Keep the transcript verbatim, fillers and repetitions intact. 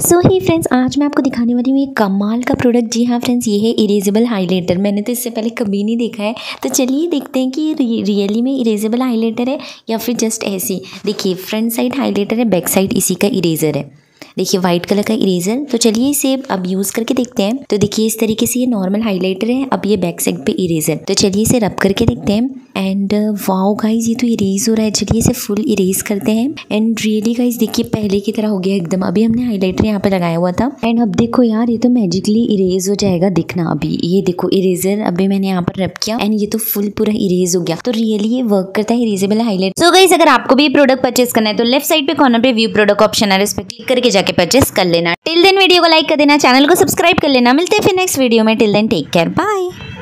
सो ही friends, आज मैं आपको दिखाने वाली हूँ एक कमाल का प्रोडक्ट। जी हाँ फ्रेंड्स, ये है इरेजेबल हाइलाइटर। मैंने तो इससे पहले कभी नहीं देखा है, तो चलिए देखते हैं कि ये रियली में इरेजेबल हाइलाइटर है या फिर जस्ट ऐसी। देखिए, फ्रंट साइड हाइलाइटर है, बैक साइड इसी का इरेजर है। देखिए वाइट कलर का इरेजर। तो चलिए इसे अब यूज़ करके देखते हैं। तो देखिए इस तरीके से ये नॉर्मल हाइलाइटर है, अब ये बैक साइड पे इरेजर। तो चलिए इसे रब करके देखते हैं। एंड वाओ गाइज, ये तो इरेज हो रहा है। चलिए इसे फुल इरेज करते हैं। एंड रियली गाइज देखिए पहले की तरह हो गया एकदम। अभी हमने हाइलाइटर यहाँ पे लगाया हुआ था एंड अब देखो यार, ये तो मैजिकली इरेज हो जाएगा। दिखना अभी ये देखो इरेजर अभी मैंने यहाँ पर रब किया एंड ये तो फुल पूरा इरेज हो गया। तो रियली ये वर्क करता है इरेजेबल हाइलाइटर। सो गाइज, अगर आपको भी प्रोडक्ट परचेस करना है तो लेफ्ट साइड पे कॉर्नर पे व्यू प्रोडक्ट ऑप्शन है, इस पर क्लिक करके जाके परचेस कर लेना। टिल देन वीडियो को लाइक कर देना, चैनल को सब्सक्राइब कर लेना। मिलते हैं फिर नेक्स्ट वीडियो में। Till then take care, bye.